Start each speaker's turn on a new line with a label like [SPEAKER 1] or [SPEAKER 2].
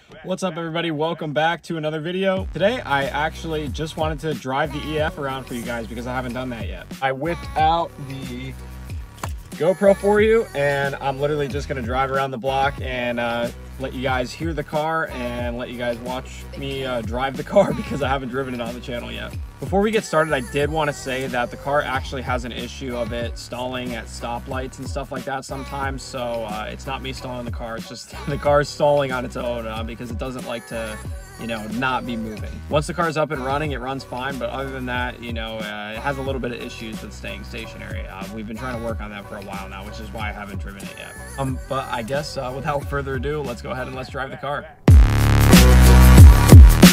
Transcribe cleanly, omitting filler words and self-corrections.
[SPEAKER 1] What's up everybody, welcome back to another video. Today I actually just wanted to drive the EF around for you guys because I haven't done that yet. I whipped out the GoPro for you and I'm literally just gonna drive around the block and let you guys hear the car and let you guys watch me drive the car because I haven't driven it on the channel yet. Before we get started, I did want to say that the car actually has an issue of it stalling at stoplights and stuff like that sometimes. So it's not me stalling the car, it's just the car is stalling on its own because it doesn't like to, you know, not be moving. Once the car's up and running, it runs fine. But other than that, you know, it has a little bit of issues with staying stationary. We've been trying to work on that for a while now, which is why I haven't driven it yet. But I guess without further ado, let's go ahead and let's drive the car.